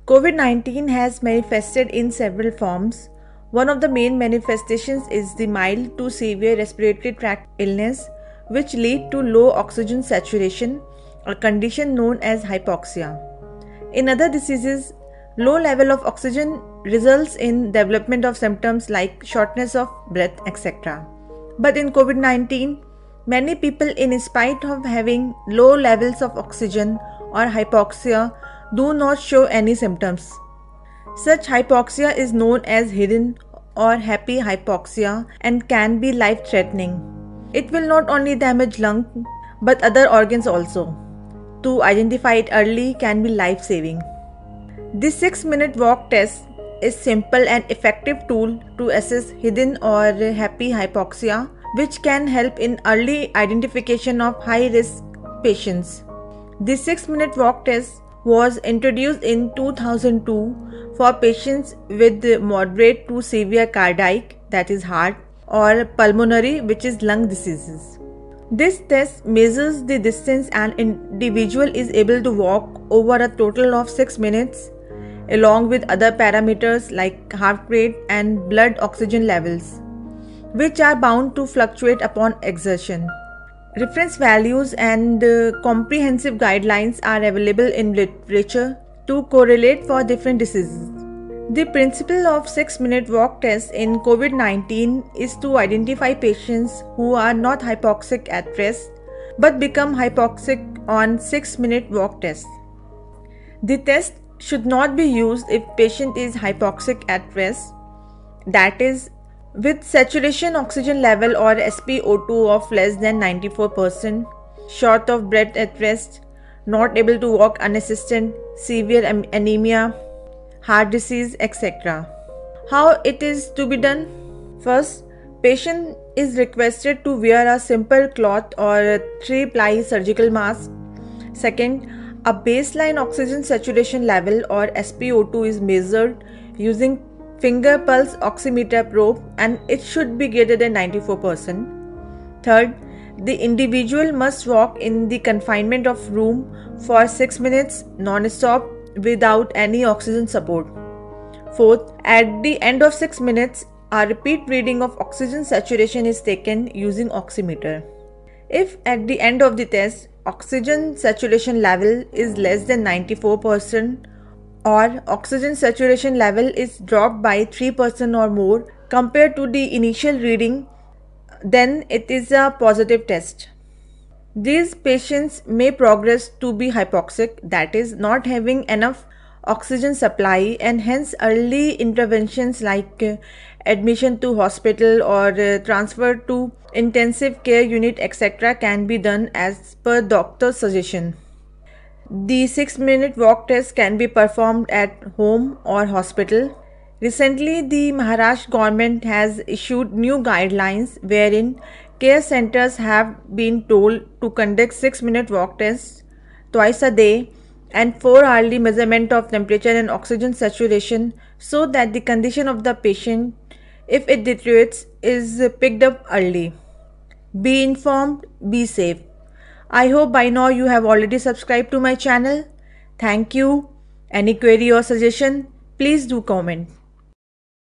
COVID-19 has manifested in several forms. One of the main manifestations is the mild to severe respiratory tract illness, which lead to low oxygen saturation, a condition known as hypoxia. In other diseases, low level of oxygen results in development of symptoms like shortness of breath, etc. But in COVID-19, many people, in spite of having low levels of oxygen or hypoxia, do not show any symptoms. Such hypoxia is known as hidden or happy hypoxia and can be life-threatening. It will not only damage lung but other organs also. To identify it early can be life-saving. The 6-minute walk test is simple and effective tool to assess hidden or happy hypoxia, which can help in early identification of high-risk patients. The 6-minute walk test was introduced in 2002 for patients with moderate to severe cardiac, that is heart, or pulmonary, which is lung diseases. This test measures the distance an individual is able to walk over a total of 6 minutes, along with other parameters like heart rate and blood oxygen levels, which are bound to fluctuate upon exertion. Reference values and comprehensive guidelines are available in literature to correlate for different diseases. The principle of 6-minute walk test in COVID-19 is to identify patients who are not hypoxic at rest but become hypoxic on 6-minute walk test. The test should not be used if patient is hypoxic at rest, that is, with saturation oxygen level or SpO2 of less than 94%, short of breath at rest, not able to walk unassisted, severe anemia, heart disease, etc. How it is to be done? First, patient is requested to wear a simple cloth or a 3-ply surgical mask. Second, a baseline oxygen saturation level or SpO2 is measured using finger pulse oximeter probe and it should be greater than 94%. Third, the individual must walk in the confinement of room for 6 minutes non-stop without any oxygen support. Fourth, at the end of 6 minutes, a repeat reading of oxygen saturation is taken using oximeter. If at the end of the test, oxygen saturation level is less than 94%, or oxygen saturation level is dropped by 3% or more compared to the initial reading, then it is a positive test. These patients may progress to be hypoxic, that is, not having enough oxygen supply, and hence early interventions like admission to hospital or transfer to intensive care unit, etc. can be done as per doctor's suggestion. The 6-minute walk test can be performed at home or hospital. Recently, the Maharashtra government has issued new guidelines wherein care centers have been told to conduct 6-minute walk tests twice a day and 4-hourly measurement of temperature and oxygen saturation so that the condition of the patient, if it deteriorates, is picked up early. Be informed, be safe. I hope by now you have already subscribed to my channel. Thank you. Any query or suggestion, please do comment.